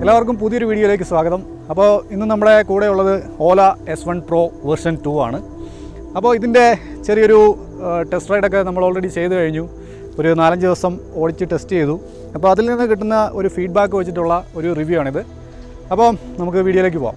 എല്ലാവർക്കും പുതിയൊരു വീഡിയോയിലേക്ക് സ്വാഗതം. അപ്പോൾ ഇന്ന് നമ്മുടെ കൂടെയുള്ളത് Ola S1 Pro വേർഷൻ 2 ആണ്. അപ്പോൾ ഇതിൻ്റെ ചെറിയൊരു ടെസ്റ്റ് റൈഡൊക്കെ നമ്മൾ ഓൾറെഡി ചെയ്തു കഴിഞ്ഞു. ഒരു 4-5 ദിവസം ഓടിച്ച് ടെസ്റ്റ് ചെയ്തു. അപ്പോൾ അതിൽ നിന്ന് കിട്ടുന്ന ഒരു ഫീഡ്ബാക്ക് വെച്ചിട്ടുള്ള ഒരു റിവ്യൂ ആണിത്. അപ്പോൾ നമുക്ക് വീഡിയോയിലേക്ക് പോകാം.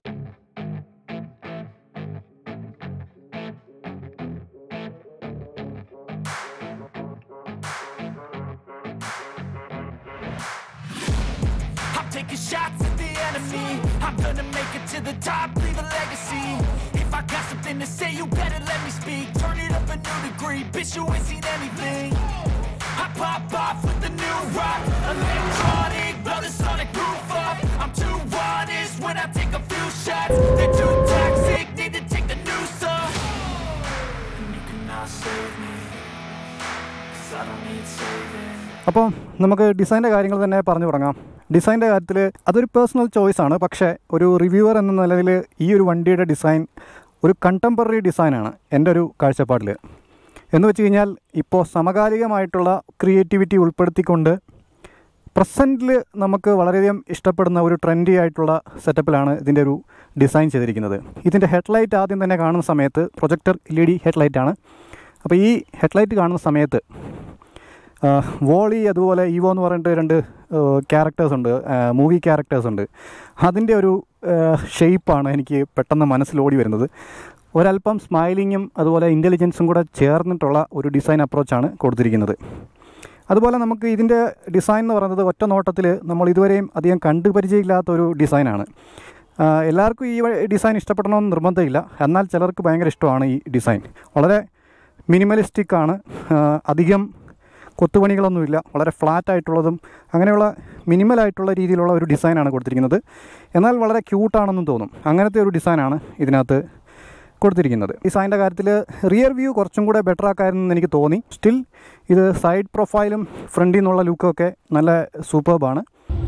Taking shots at the enemy, I'm gonna make it to the top, leave a legacy. If I got something to say, you better let me speak. Turn it up a new degree, bitch, you ain't seen anything. I pop off with the new rock, electronic, blow the sonic roof up. I'm too honest when I take a few shots. They're too toxic, need to take the news off. And you cannot save me, 'cause I don't need saving. അപ്പോൾ നമുക്ക് ഡിസൈൻ്റെ കാര്യങ്ങൾ തന്നെ പറഞ്ഞു തുടങ്ങാം. ഡിസൈൻ്റെ കാര്യത്തിൽ അതൊരു personal ചോയ്സാണ്. പക്ഷേ ഒരു റിവ്യൂവർ എന്ന നിലയിൽ ഈ ഒരു വണ്ടിയുടെ ഡിസൈൻ ഒരു കണ്ടംപററി ഡിസൈനാണ് എൻ്റെ ഒരു കാഴ്ചപ്പാടിൽ. എന്ന് വെച്ച് കഴിഞ്ഞാൽ ഇപ്പോൾ സമകാലികമായിട്ടുള്ള ക്രിയേറ്റിവിറ്റി ഉൾപ്പെടുത്തിക്കൊണ്ട് പ്രസൻറ്റിൽ നമുക്ക് വളരെയധികം ഇഷ്ടപ്പെടുന്ന ഒരു ട്രെൻഡി ആയിട്ടുള്ള സെറ്റപ്പിലാണ് ഇതിൻ്റെ ഒരു ഡിസൈൻ ചെയ്തിരിക്കുന്നത്. ഇതിൻ്റെ ഹെഡ്ലൈറ്റ് ആദ്യം തന്നെ കാണുന്ന സമയത്ത് പ്രൊജക്ടർ LED ഹെഡ്ലൈറ്റാണ്. അപ്പോൾ ഈ ഹെഡ്ലൈറ്റ് കാണുന്ന സമയത്ത് വോളി അതുപോലെ ഈവോ എന്ന് പറഞ്ഞിട്ട് 2 ക്യാരക്ടേഴ്സ് ഉണ്ട്, മൂവി ക്യാരക്ടേഴ്സ് ഉണ്ട്. അതിൻ്റെ ഒരു ഷേപ്പാണ് എനിക്ക് പെട്ടെന്ന് മനസ്സിലോടി വരുന്നത്. ഒരല്പം സ്മൈലിങ്ങും അതുപോലെ ഇൻ്റലിജൻസും കൂടെ ചേർന്നിട്ടുള്ള ഒരു ഡിസൈൻ അപ്രോച്ചാണ് കൊടുത്തിരിക്കുന്നത്. അതുപോലെ നമുക്ക് ഇതിൻ്റെ ഡിസൈൻ എന്ന് പറയുന്നത് ഒറ്റ നോട്ടത്തിൽ നമ്മൾ ഇതുവരെയും അധികം കണ്ടുപരിചയമില്ലാത്തൊരു ഡിസൈനാണ്. എല്ലാവർക്കും ഈ ഡിസൈൻ ഇഷ്ടപ്പെടണമെന്ന് നിർബന്ധമില്ല. എന്നാൽ ചിലർക്ക് ഭയങ്കര ഇഷ്ടമാണ് ഈ ഡിസൈൻ. വളരെ മിനിമലിസ്റ്റിക്കാണ്, അധികം കൊത്തുപണികളൊന്നുമില്ല, വളരെ ഫ്ലാറ്റായിട്ടുള്ളതും അങ്ങനെയുള്ള മിനിമലായിട്ടുള്ള രീതിയിലുള്ള ഒരു ഡിസൈനാണ് കൊടുത്തിരിക്കുന്നത്. എന്നാൽ വളരെ ക്യൂട്ടാണെന്നും തോന്നും. അങ്ങനത്തെ ഒരു ഡിസൈനാണ് ഇതിനകത്ത് കൊടുത്തിരിക്കുന്നത്. ഡിസൈൻ്റെ കാര്യത്തിൽ റിയർ വ്യൂ കുറച്ചും കൂടെ ബെറ്റർ ആക്കാമെന്ന് എനിക്ക് തോന്നി. സ്റ്റിൽ ഇത് സൈഡ് പ്രൊഫൈലും ഫ്രണ്ടിൽ നിന്നുള്ള ലുക്കൊക്കെ നല്ല സൂപ്പർബാണ്.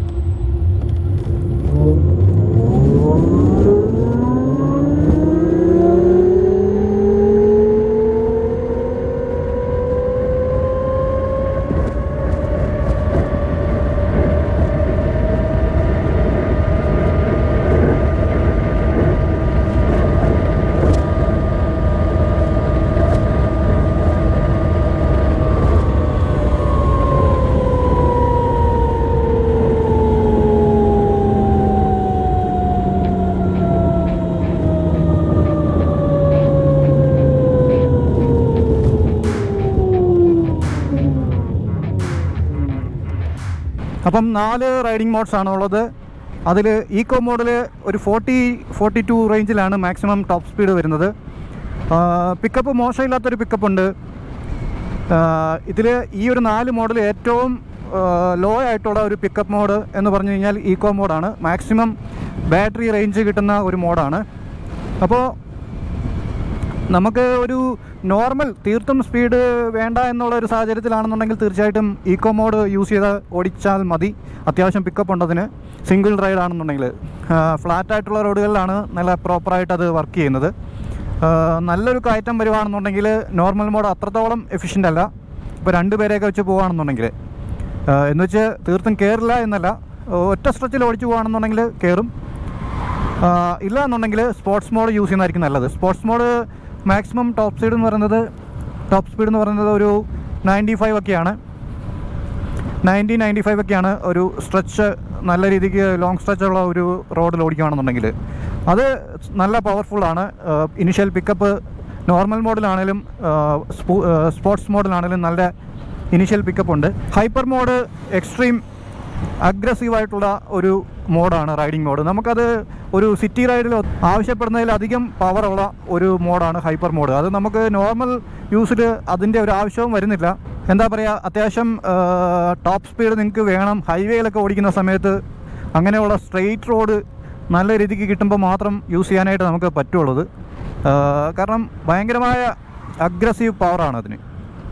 അപ്പം 4 റൈഡിംഗ് മോഡ്സാണ് ഉള്ളത്. അതിൽ ഈക്കോ മോഡിൽ ഒരു 40-42 റേഞ്ചിലാണ് മാക്സിമം ടോപ്പ് സ്പീഡ് വരുന്നത്. പിക്കപ്പ് മോശമില്ലാത്തൊരു പിക്കപ്പുണ്ട് ഇതിൽ. ഈ ഒരു 4 മോഡിൽ ഏറ്റവും ലോ ആയിട്ടുള്ള ഒരു പിക്കപ്പ് മോഡ് എന്ന് പറഞ്ഞു കഴിഞ്ഞാൽ ഈക്കോ മോഡാണ്. മാക്സിമം ബാറ്ററി റേഞ്ച് കിട്ടുന്ന ഒരു മോഡാണ്. അപ്പോൾ നമുക്ക് ഒരു നോർമൽ തീർത്തും സ്പീഡ് വേണ്ട എന്നുള്ളൊരു സാഹചര്യത്തിലാണെന്നുണ്ടെങ്കിൽ തീർച്ചയായിട്ടും ഈക്കോ മോഡ് യൂസ് ചെയ്ത് ഓടിച്ചാൽ മതി. അത്യാവശ്യം പിക്കപ്പ് ഉണ്ടതിന്. സിംഗിൾ റൈഡ് ആണെന്നുണ്ടെങ്കിൽ ഫ്ലാറ്റായിട്ടുള്ള റോഡുകളിലാണ് നല്ല പ്രോപ്പറായിട്ട് അത് വർക്ക് ചെയ്യുന്നത്. നല്ലൊരു കയറ്റം വരുവാണെന്നുണ്ടെങ്കിൽ നോർമൽ മോഡ് അത്രത്തോളം എഫിഷ്യൻ്റ് അല്ല. ഇപ്പോൾ 2 പേരെയൊക്കെ വെച്ച് പോവുകയാണെന്നുണ്ടെങ്കിൽ എന്ന് വെച്ച് തീർത്തും കയറില്ല എന്നല്ല, ഒറ്റ സ്ട്രെച്ചിൽ ഓടിച്ച് പോവുകയാണെന്നുണ്ടെങ്കിൽ കയറും. ഇല്ല എന്നുണ്ടെങ്കിൽ സ്പോർട്സ് മോഡ് യൂസ് ചെയ്യുന്നതായിരിക്കും നല്ലത്. Sports mode maximum top speed എന്ന് പറയുന്നത് ഒരു 95 ഒക്കെയാണ്. 90-95 ഒക്കെയാണ് ഒരു സ്ട്രെച്ച്. നല്ല രീതിക്ക് ലോങ് സ്ട്രെച്ചുള്ള ഒരു റോഡിൽ ഓടിക്കുകയാണെന്നുണ്ടെങ്കിൽ അത് നല്ല പവർഫുള്ളാണ്. ഇനിഷ്യൽ പിക്കപ്പ് നോർമൽ മോഡിലാണെങ്കിലും സ്പോർട്സ് മോഡിലാണെങ്കിലും നല്ല ഇനിഷ്യൽ പിക്കപ്പ് ഉണ്ട്. ഹൈപ്പർ മോഡ് എക്സ്ട്രീം അഗ്രസീവായിട്ടുള്ള ഒരു മോഡാണ് റൈഡിംഗ് മോഡ്. നമുക്കത് ഒരു സിറ്റി റൈഡിൽ ആവശ്യപ്പെടുന്നതിലധികം പവറുള്ള ഒരു മോഡാണ് ഹൈപ്പർ മോഡ്. അത് നമുക്ക് നോർമൽ യൂസിൽ അതിൻ്റെ ഒരു ആവശ്യവും വരുന്നില്ല. എന്താ പറയുക, അത്യാവശ്യം ടോപ്പ് സ്പീഡ് നിങ്ങൾക്ക് വേണം ഹൈവേയിലൊക്കെ ഓടിക്കുന്ന സമയത്ത്. അങ്ങനെയുള്ള സ്ട്രെയിറ്റ് റോഡ് നല്ല രീതിക്ക് കിട്ടുമ്പോൾ മാത്രം യൂസ് ചെയ്യാനായിട്ട് നമുക്ക് പറ്റുള്ളത്. കാരണം ഭയങ്കരമായ അഗ്രസീവ് പവറാണ് അതിന്.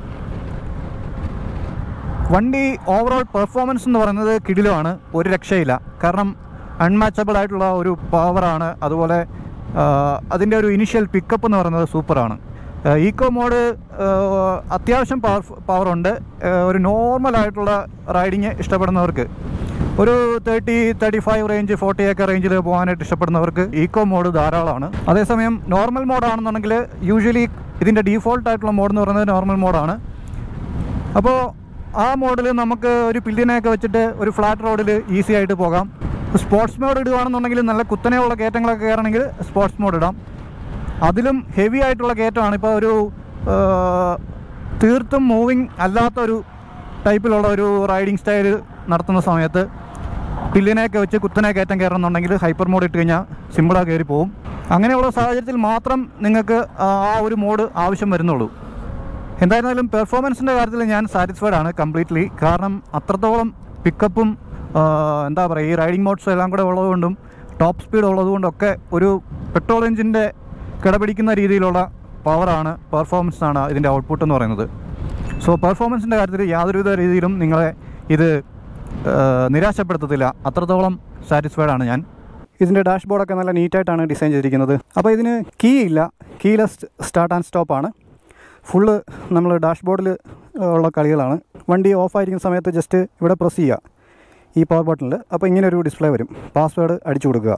വണ്ടി ഓവറോൾ പെർഫോമൻസ് എന്ന് പറയുന്നത് കിടിലമാണ്, ഒരു രക്ഷയില്ല. കാരണം അൺമാച്ചബിൾ ആയിട്ടുള്ള ഒരു പവറാണ്. അതുപോലെ അതിൻ്റെ ഒരു ഇനിഷ്യൽ പിക്കപ്പ് എന്ന് പറയുന്നത് സൂപ്പറാണ്. ഈക്കോ മോഡ് അത്യാവശ്യം പവറുണ്ട്. ഒരു നോർമലായിട്ടുള്ള റൈഡിങ് ഇഷ്ടപ്പെടുന്നവർക്ക് ഒരു 30-35 റേഞ്ച് 40 ഒക്കെ റേഞ്ചിൽ പോകാനായിട്ട് ഇഷ്ടപ്പെടുന്നവർക്ക് ഈക്കോ മോഡ് ധാരാളമാണ്. അതേസമയം നോർമൽ മോഡാണെന്നുണ്ടെങ്കിൽ യൂഷ്വലി ഇതിൻ്റെ ഡീഫോൾട്ടായിട്ടുള്ള മോഡ് എന്ന് പറയുന്നത് നോർമൽ മോഡാണ്. അപ്പോൾ ആ മോഡിൽ നമുക്ക് ഒരു പില്ലിനെയൊക്കെ വെച്ചിട്ട് ഒരു ഫ്ലാറ്റ് റോഡിൽ ഈസി ആയിട്ട് പോകാം. സ്പോർട്സ് മോഡ് ഇടുകയാണെന്നുണ്ടെങ്കിൽ നല്ല കുത്തനെയുള്ള കയറ്റങ്ങളൊക്കെ കയറണമെങ്കിൽ സ്പോർട്സ് മോഡ് ഇടാം. അതിലും ഹെവി ആയിട്ടുള്ള കയറ്റമാണ്. ഇപ്പോൾ ഒരു തീർത്തും മൂവിങ് അല്ലാത്തൊരു ടൈപ്പിലുള്ള ഒരു റൈഡിങ് സ്റ്റൈൽ നടത്തുന്ന സമയത്ത് പില്ലിനെയൊക്കെ വെച്ച് കുത്തനെ കയറ്റം കയറണമെന്നുണ്ടെങ്കിൽ ഹൈപ്പർ മോഡ് ഇട്ട് കഴിഞ്ഞാൽ സിമ്പിളായി കയറി പോകും. അങ്ങനെയുള്ള സാഹചര്യത്തിൽ മാത്രം നിങ്ങൾക്ക് ആ ഒരു മോഡ് ആവശ്യം വരുന്നുള്ളൂ. എന്തായിരുന്നാലും പെർഫോമൻസിൻ്റെ കാര്യത്തിൽ ഞാൻ സാറ്റിസ്ഫൈഡ് ആണ് കംപ്ലീറ്റ്ലി. കാരണം അത്രത്തോളം പിക്കപ്പും എന്താ പറയുക, ഈ റൈഡിങ് മോഡ്സും എല്ലാം കൂടെ ഉള്ളതുകൊണ്ടും ടോപ്പ് സ്പീഡ് ഉള്ളതുകൊണ്ടൊക്കെ ഒരു പെട്രോൾ എഞ്ചിൻ്റെ കിടപിടിക്കുന്ന രീതിയിലുള്ള പവറാണ്, പെർഫോമൻസാണ് ഇതിൻ്റെ ഔട്ട്പുട്ട് എന്ന് പറയുന്നത്. സോ പെർഫോമൻസിൻ്റെ കാര്യത്തിൽ യാതൊരുവിധ രീതിയിലും നിങ്ങളെ ഇത് നിരാശപ്പെടുത്തത്തില്ല. അത്രത്തോളം സാറ്റിസ്ഫൈഡ് ആണ് ഞാൻ. ഇതിൻ്റെ ഡാഷ്ബോർഡൊക്കെ നല്ല നീറ്റായിട്ടാണ് ഡിസൈൻ ചെയ്തിരിക്കുന്നത്. അപ്പോൾ ഇതിന് കീ ഇല്ല, കീലെസ് സ്റ്റാർട്ട് ആൻഡ് സ്റ്റോപ്പാണ്. ഫുള്ള് നമ്മൾ ഡാഷ്ബോർഡിൽ ഉള്ള കളികളാണ്. വണ്ടി ഓഫായിരിക്കുന്ന സമയത്ത് ജസ്റ്റ് ഇവിടെ പ്രസ് ചെയ്യുക ഈ പവർ ബട്ടണിൽ. അപ്പോൾ ഇങ്ങനെ ഒരു ഡിസ്പ്ലേ വരും. പാസ്വേഡ് അടിച്ചു കൊടുക്കുക.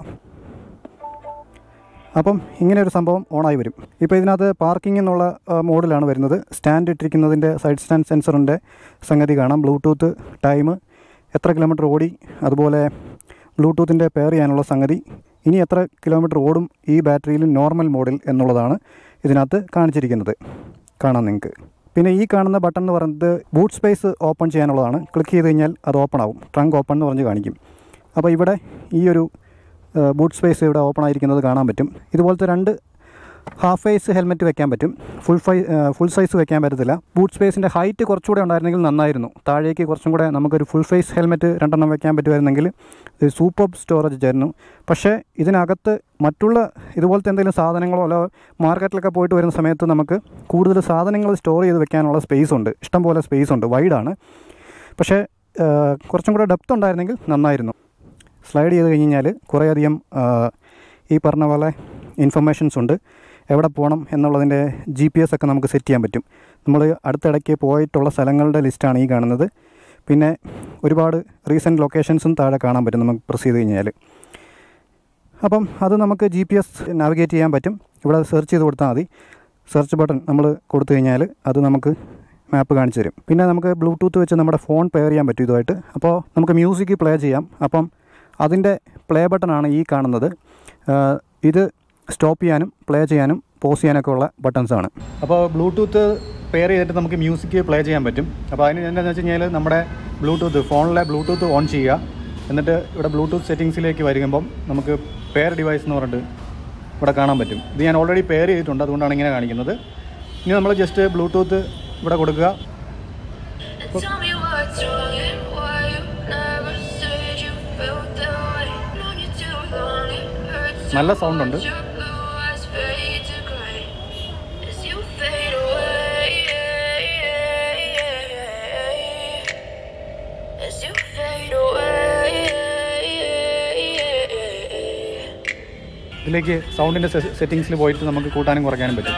അപ്പം ഇങ്ങനെ ഒരു സംഭവം ഓണായി വരും. ഇപ്പോൾ ഇതിനകത്ത് പാർക്കിംഗ് എന്നുള്ള മോഡിലാണ് വരുന്നത്. സ്റ്റാൻഡ് ഇട്ടിരിക്കുന്നതിൻ്റെ സൈഡ് സ്റ്റാൻഡ് സെൻസറിൻ്റെ സംഗതി കാണാം. ബ്ലൂടൂത്ത്, ടൈം, എത്ര കിലോമീറ്റർ ഓടി, അതുപോലെ ബ്ലൂടൂത്തിൻ്റെ പെയർ ചെയ്യാനുള്ള സംഗതി, ഇനി എത്ര കിലോമീറ്റർ ഓടും ഈ ബാറ്ററിയിൽ നോർമൽ മോഡിൽ എന്നുള്ളതാണ് ഇതിനകത്ത് കാണിച്ചിരിക്കുന്നത്. കാണാം നിങ്ങൾക്ക്. പിന്നെ ഈ കാണുന്ന ബട്ടൺ എന്ന് പറയുന്നത് ബൂട്ട് സ്പേസ് ഓപ്പൺ ചെയ്യാനുള്ളതാണ്. ക്ലിക്ക് ചെയ്ത് കഴിഞ്ഞാൽ അത് ഓപ്പൺ ആവും. ട്രങ്ക് ഓപ്പൺ എന്ന് പറഞ്ഞ് കാണിക്കും. അപ്പോൾ ഇവിടെ ഈ ഒരു ബൂട്ട് സ്പേസ് ഇവിടെ ഓപ്പൺ ആയിരിക്കുന്നത് കാണാൻ പറ്റും. ഇതുപോലത്തെ 2 ഹാഫ് ഫേസ് ഹെൽമെറ്റ് വെക്കാൻ പറ്റും. ഫുൾ സൈസ് വെക്കാൻ പറ്റത്തില്ല. ബൂട്ട് സ്പേസിൻ്റെ ഹൈറ്റ് കുറച്ചുകൂടെ ഉണ്ടായിരുന്നെങ്കിൽ നന്നായിരുന്നു. താഴേക്ക് കുറച്ചും കൂടെ നമുക്കൊരു ഫുൾ ഫേസ് ഹെൽമെറ്റ് 2 വെക്കാൻ പറ്റുമായിരുന്നെങ്കിൽ ഇത് സൂപ്പർ സ്റ്റോറേജ് ആയിരുന്നു. പക്ഷേ ഇതിനകത്ത് മറ്റുള്ള ഇതുപോലത്തെ എന്തെങ്കിലും സാധനങ്ങളോ അല്ല മാർക്കറ്റിലൊക്കെ പോയിട്ട് വരുന്ന സമയത്ത് നമുക്ക് കൂടുതൽ സാധനങ്ങൾ സ്റ്റോർ ചെയ്ത് വെക്കാനുള്ള സ്പേസ് ഉണ്ട്. ഇഷ്ടംപോലെ സ്പേസ് ഉണ്ട്. വൈഡാണ്. പക്ഷേ കുറച്ചും കൂടെ ഡെപ്ത് ഉണ്ടായിരുന്നെങ്കിൽ നന്നായിരുന്നു. സ്ലൈഡ് ചെയ്ത് കഴിഞ്ഞാൽ കുറേയധികം ഈ പറഞ്ഞ പോലെ ഇൻഫർമേഷൻസ് ഉണ്ട്. എവിടെ പോകണം എന്നുള്ളതിൻ്റെ GPS ഒക്കെ നമുക്ക് സെറ്റ് ചെയ്യാൻ പറ്റും. നമ്മൾ അടുത്തിടയ്ക്ക് പോയിട്ടുള്ള സ്ഥലങ്ങളുടെ ലിസ്റ്റാണ് ഈ കാണുന്നത്. പിന്നെ ഒരുപാട് റീസെൻറ്റ് ലൊക്കേഷൻസും താഴെ കാണാൻ പറ്റും നമുക്ക് പ്രസ് ചെയ്ത് കഴിഞ്ഞാൽ. അപ്പം അത് നമുക്ക് GPS നാവിഗേറ്റ് ചെയ്യാൻ പറ്റും. ഇവിടെ സെർച്ച് ചെയ്ത് കൊടുത്താൽ മതി. സെർച്ച് ബട്ടൺ നമ്മൾ കൊടുത്തു കഴിഞ്ഞാൽ അത് നമുക്ക് മാപ്പ് കാണിച്ചു തരും. പിന്നെ നമുക്ക് ബ്ലൂടൂത്ത് വെച്ച് നമ്മുടെ ഫോൺ പെയർ ചെയ്യാൻ പറ്റും ഇതുമായിട്ട്. അപ്പോൾ നമുക്ക് മ്യൂസിക് പ്ലേ ചെയ്യാം. അപ്പം അതിൻ്റെ പ്ലേ ബട്ടണാണ് ഈ കാണുന്നത്. ഇത് സ്റ്റോപ്പ് ചെയ്യാനും പ്ലേ ചെയ്യാനും പോസ് ചെയ്യാനൊക്കെ ഉള്ള ബട്ടൺസാണ്. അപ്പോൾ ബ്ലൂടൂത്ത് പെയർ ചെയ്തിട്ട് നമുക്ക് മ്യൂസിക് പ്ലേ ചെയ്യാൻ പറ്റും. അപ്പോൾ അതിന് എന്താണെന്ന് വെച്ച് കഴിഞ്ഞാൽ നമ്മുടെ ബ്ലൂടൂത്ത് ഫോണിലെ ബ്ലൂടൂത്ത് ഓൺ ചെയ്യുക. എന്നിട്ട് ഇവിടെ ബ്ലൂടൂത്ത് സെറ്റിങ്സിലേക്ക് വരുമ്പം നമുക്ക് പെയർ ഡിവൈസ് എന്ന് പറഞ്ഞിട്ട് ഇവിടെ കാണാൻ പറ്റും. ഇത് ഞാൻ ഓൾറെഡി പെയർ ചെയ്തിട്ടുണ്ട്, അതുകൊണ്ടാണ് ഇങ്ങനെ കാണിക്കുന്നത്. ഇനി നമ്മൾ ജസ്റ്റ് ബ്ലൂടൂത്ത് ഇവിടെ കൊടുക്കുക. നല്ല സൗണ്ട് ഉണ്ട്. ഇതിലേക്ക് സൗണ്ടിൻ്റെ സെറ്റിങ്സിൽ പോയിട്ട് നമുക്ക് കൂട്ടാനും കുറയ്ക്കാനും പറ്റും.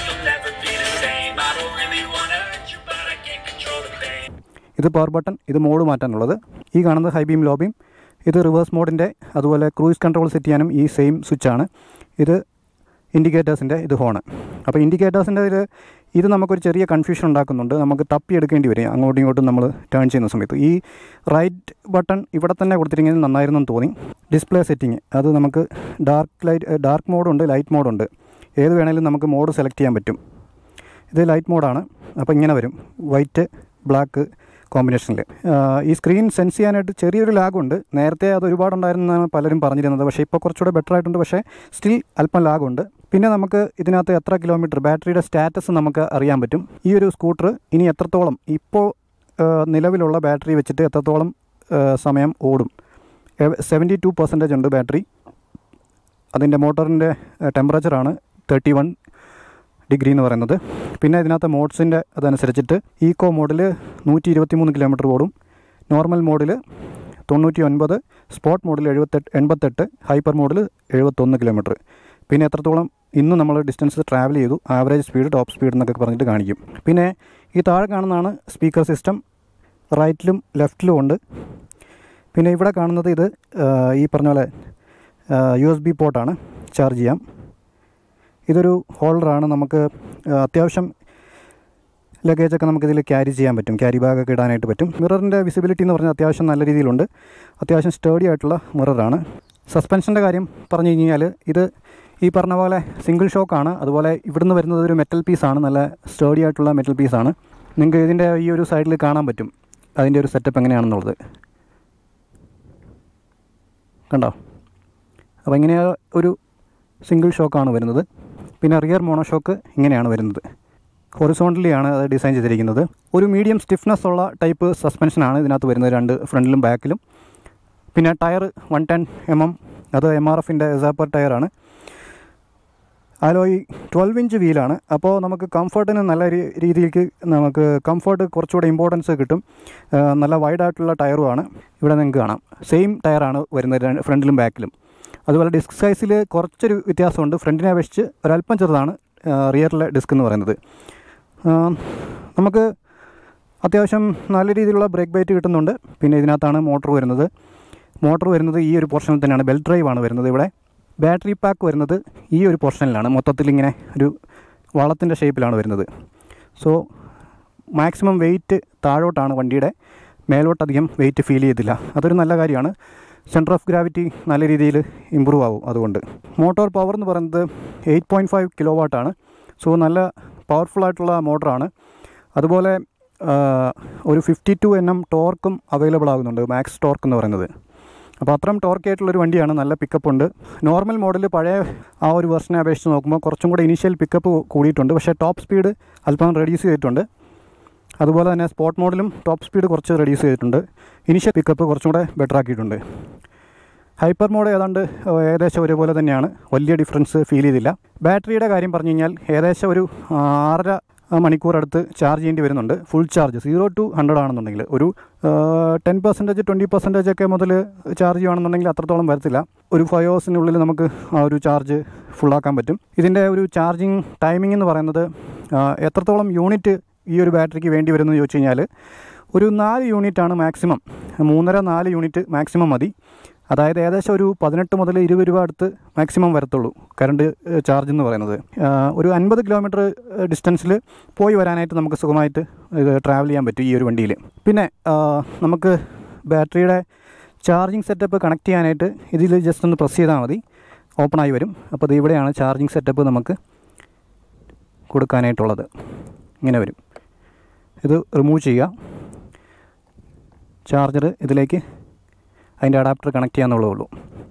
ഇത് പവർ ബട്ടൺ, ഇത് മോഡ് മാറ്റാനുള്ളത്. ഈ കാണുന്നത് ഹൈ ബീം, ലോ ബീം. ഇത് റിവേഴ്സ് മോഡിൻ്റെ, അതുപോലെ ക്രൂയിസ് കൺട്രോൾ സെറ്റ് ചെയ്യാനും ഈ സെയിം സ്വിച്ചാണ്. ഇത് ഇൻഡിക്കേറ്റേഴ്സിൻ്റെ, ഇത് ഹോണ്. അപ്പോൾ ഇൻഡിക്കേറ്റേഴ്സിൻ്റെ ഇത് നമുക്കൊരു ചെറിയ കൺഫ്യൂഷൻ ഉണ്ടാക്കുന്നുണ്ട്. നമുക്ക് തപ്പിയെടുക്കേണ്ടി വരും അങ്ങോട്ടും ഇങ്ങോട്ടും നമ്മൾ ടേൺ ചെയ്യുന്ന സമയത്ത്. ഈ റൈറ്റ് ബട്ടൺ ഇവിടെ തന്നെ കൊടുത്തിരിക്കുന്നത് നന്നായിരുന്നു എന്ന് തോന്നി. ഡിസ്പ്ലേ സെറ്റിങ്, അത് നമുക്ക് ഡാർക്ക് മോഡുണ്ട്, ലൈറ്റ് മോഡുണ്ട്. ഏത് വേണമെങ്കിലും നമുക്ക് മോഡ് സെലക്ട് ചെയ്യാൻ പറ്റും. ഇത് ലൈറ്റ് മോഡാണ്. അപ്പോൾ ഇങ്ങനെ വരും, വൈറ്റ് ബ്ലാക്ക് കോമ്പിനേഷനിൽ. ഈ സ്ക്രീൻ സെൻസ് ചെയ്യാനായിട്ട് ചെറിയൊരു ലാഗുണ്ട്. നേരത്തെ അത് ഒരുപാടുണ്ടായിരുന്നാണ് പലരും പറഞ്ഞിരുന്നത്. പക്ഷേ ഇപ്പോൾ കുറച്ചുകൂടെ ബെറ്റർ ആയിട്ടുണ്ട്. പക്ഷേ സ്റ്റിൽ അല്പം ലാഗുണ്ട്. പിന്നെ നമുക്ക് ഇതിനകത്ത് എത്ര കിലോമീറ്റർ ബാറ്ററിയുടെ സ്റ്റാറ്റസ് നമുക്ക് അറിയാൻ പറ്റും. ഈ ഒരു സ്കൂട്ടർ ഇനി എത്രത്തോളം ഇപ്പോൾ നിലവിലുള്ള ബാറ്ററി വെച്ചിട്ട് എത്രത്തോളം സമയം ഓടും. 72% ഉണ്ട് ബാറ്ററി. അതിൻ്റെ മോട്ടറിൻ്റെ ടെമ്പറേച്ചറാണ് 31 ഡിഗ്രി എന്ന് പറയുന്നത്. പിന്നെ ഇതിനകത്ത് മോഡ്സിൻ്റെ അതനുസരിച്ചിട്ട് ഈക്കോ മോഡിൽ 123 കിലോമീറ്റർ ഓടും, നോർമൽ മോഡിൽ 99, സ്പോർട്ട് മോഡിൽ 88, ഹൈപ്പർ മോഡിൽ 71 കിലോമീറ്റർ. പിന്നെ എത്രത്തോളം ഇന്ന് നമ്മൾ ഡിസ്റ്റൻസ് ട്രാവൽ ചെയ്തു, ആവറേജ് സ്പീഡ്, ടോപ്പ് സ്പീഡ് എന്നൊക്കെ പറഞ്ഞിട്ട് കാണിക്കും. പിന്നെ ഈ താഴെ കാണുന്നതാണ് സ്പീക്കർ സിസ്റ്റം. റൈറ്റിലും ലെഫ്റ്റിലും ഉണ്ട്. പിന്നെ ഇവിടെ കാണുന്നത് ഇത് ഈ പറഞ്ഞ പോലെ USB പോർട്ടാണ്, ചാർജ് ചെയ്യാം. ഇതൊരു ഹോൾഡറാണ്. നമുക്ക് അത്യാവശ്യം ലഗേജൊക്കെ നമുക്കിതിൽ ക്യാരി ചെയ്യാൻ പറ്റും, ക്യാരി ബാഗൊക്കെ ഇടാനായിട്ട് പറ്റും. മിററിൻ്റെ വിസിബിലിറ്റി എന്ന് പറഞ്ഞാൽ അത്യാവശ്യം നല്ല രീതിയിലുണ്ട്. അത്യാവശ്യം സ്റ്റേഡി ആയിട്ടുള്ള മിററാണ്. സസ്പെൻഷൻ്റെ കാര്യം പറഞ്ഞു കഴിഞ്ഞാൽ ഇത് ഈ പറഞ്ഞ പോലെ സിംഗിൾ ഷോക്കാണ്. അതുപോലെ ഇവിടുന്ന് വരുന്നത് ഒരു മെറ്റൽ പീസാണ്, നല്ല സ്റ്റേഡി ആയിട്ടുള്ള മെറ്റൽ പീസാണ്. നിങ്ങൾക്ക് ഇതിൻ്റെ ഈ ഒരു സൈഡിൽ കാണാൻ പറ്റും അതിൻ്റെ ഒരു സെറ്റപ്പ് എങ്ങനെയാണെന്നുള്ളത്. കണ്ടോ? അപ്പോൾ ഇങ്ങനെ ഒരു സിംഗിൾ ഷോക്കാണ് വരുന്നത്. പിന്നെ റിയർ മോണോഷോക്ക് ഇങ്ങനെയാണ് വരുന്നത്. ഹൊറിസോണ്ടലിയാണ് അത് ഡിസൈൻ ചെയ്തിരിക്കുന്നത്. ഒരു മീഡിയം സ്റ്റിഫ്നെസ് ഉള്ള ടൈപ്പ് സസ്പെൻഷനാണ് ഇതിനകത്ത് വരുന്നത്, രണ്ട് ഫ്രണ്ടിലും ബാക്കിലും. പിന്നെ ടയർ 110 mm, അത് MRFൻ്റെ എസാപ്പർ ടയറാണ്. Alloy 12 inch വീലാണ്. അപ്പോൾ നമുക്ക് കംഫർട്ടിന് നല്ല രീതിക്ക് നമുക്ക് കംഫർട്ട് കുറച്ചുകൂടെ ഇമ്പോർട്ടൻസ് കിട്ടും. നല്ല വൈഡായിട്ടുള്ള ടയറുമാണ്. ഇവിടെ നിങ്ങൾക്ക് കാണാം സെയിം ടയറാണ് വരുന്നത് ഫ്രണ്ടിലും ബാക്കിലും. അതുപോലെ ഡിസ്ക് സൈസിൽ കുറച്ചൊരു വ്യത്യാസമുണ്ട്. ഫ്രണ്ടിനെ അപേക്ഷിച്ച് ഒരല്പം ചെറുതാണ് റിയറിലെ ഡിസ്ക് എന്ന് പറയുന്നത്. നമുക്ക് അത്യാവശ്യം നല്ല രീതിയിലുള്ള ബ്രേക്ക് ബൈറ്റ് കിട്ടുന്നുണ്ട്. പിന്നെ ഇതിനകത്താണ് മോട്ടർ വരുന്നത്. മോട്ടർ വരുന്നത് ഈ ഒരു പോർഷനിൽ തന്നെയാണ്. ബെൽറ്റ് ഡ്രൈവാണ് വരുന്നത്. ഇവിടെ ബാറ്ററി പാക്ക് വരുന്നത് ഈ ഒരു പോർഷനിലാണ്. മൊത്തത്തിൽ ഇങ്ങനെ ഒരു വളത്തിൻ്റെ ഷേപ്പിലാണ് വരുന്നത്. സോ മാക്സിമം വെയിറ്റ് താഴോട്ടാണ് വണ്ടിയുടെ, മേലോട്ടധികം വെയിറ്റ് ഫീൽ ചെയ്തില്ല. അതൊരു നല്ല കാര്യമാണ്. സെൻറ്റർ ഓഫ് ഗ്രാവിറ്റി നല്ല രീതിയിൽ ഇമ്പ്രൂവ് ആവും. അതുകൊണ്ട് മോട്ടോർ പവർ എന്ന് പറയുന്നത് 8.5 കിലോവാട്ടാണ്. സോ നല്ല പവർഫുള്ളായിട്ടുള്ള മോട്ടറാണ്. അതുപോലെ ഒരു 52 Nm ടോർക്കും അവൈലബിൾ ആകുന്നുണ്ട്, മാക്സ് ടോർക്ക് എന്ന് പറയുന്നത്. അപ്പോൾ അത്രയും ടോർക്കായിട്ടുള്ളൊരു വണ്ടിയാണ്. നല്ല പിക്കപ്പ് ഉണ്ട്. നോർമൽ മോഡൽ പഴയ ആ ഒരു വെർഷനെ അപേക്ഷിച്ച് നോക്കുമ്പോൾ കുറച്ചും കൂടെ ഇനീഷ്യൽ പിക്കപ്പ് കൂടിയിട്ടുണ്ട്. പക്ഷേ ടോപ്പ് സ്പീഡ് അല്പം റെഡ്യൂസ് ചെയ്തിട്ടുണ്ട്. അതുപോലെ തന്നെ സ്പോർട്ട് മോഡലും ടോപ്പ് സ്പീഡ് കുറച്ച് റെഡ്യൂസ് ചെയ്തിട്ടുണ്ട്. ഇനീഷ്യൽ പിക്കപ്പ് കുറച്ചും കൂടെ ബെറ്റർ ആക്കിയിട്ടുണ്ട്. ഹൈപ്പർ മോഡ് ഏകദേശം ഒരുപോലെ തന്നെയാണ്, വലിയ ഡിഫറൻസ് ഫീൽ ചെയ്തില്ല. ബാറ്ററിയുടെ കാര്യം പറഞ്ഞു കഴിഞ്ഞാൽ ഏകദേശം ഒരു 6.5 മണിക്കൂർ അടുത്ത് ചാർജ് ചെയ്യേണ്ടി വരുന്നുണ്ട്. ഫുൾ ചാർജ് 0 to 100 ആണെന്നുണ്ടെങ്കിൽ. ഒരു 10% 20% ഒക്കെ മുതൽ ചാർജ് ചെയ്യുകയാണെന്നുണ്ടെങ്കിൽ അത്രത്തോളം വരത്തില്ല. ഒരു 5 hours നമുക്ക് ആ ഒരു ചാർജ് ഫുള്ളാക്കാൻ പറ്റും. ഇതിൻ്റെ ഒരു ചാർജിങ് ടൈമിംഗ് എന്ന് പറയുന്നത് എത്രത്തോളം യൂണിറ്റ് ഈ ഒരു ബാറ്ററിക്ക് വേണ്ടി വരുമെന്ന് ചോദിച്ചു കഴിഞ്ഞാൽ ഒരു 4 യൂണിറ്റാണ് മാക്സിമം. 3.5-4 യൂണിറ്റ് മാക്സിമം മതി. അതായത് ഏകദേശം ഒരു 18 മുതൽ 20 രൂപ അടുത്ത് മാക്സിമം വരത്തുള്ളൂ കറണ്ട് ചാർജ് എന്ന് പറയുന്നത്. ഒരു 50 കിലോമീറ്റർ ഡിസ്റ്റൻസിൽ പോയി വരാനായിട്ട് നമുക്ക് സുഖമായിട്ട് ഇത് ട്രാവൽ ചെയ്യാൻ പറ്റും ഈ ഒരു വണ്ടിയിൽ. പിന്നെ നമുക്ക് ബാറ്ററിയുടെ ചാർജിങ് സെറ്റപ്പ് കണക്ട് ചെയ്യാനായിട്ട് ഇതിൽ ജസ്റ്റ് ഒന്ന് പ്രസ് ചെയ്താൽ മതി, ഓപ്പണായി വരും. അപ്പോൾ ഇത് ഇവിടെയാണ് ചാർജിങ് സെറ്റപ്പ് നമുക്ക് കൊടുക്കാനായിട്ടുള്ളത്. ഇങ്ങനെ വരും. ഇത് റിമൂവ് ചെയ്യുക. ചാർജർ ഇതിലേക്ക് അതിൻ്റെ അഡാപ്റ്റർ കണക്ട് ചെയ്യാന്നുള്ളേ ഉള്ളൂ.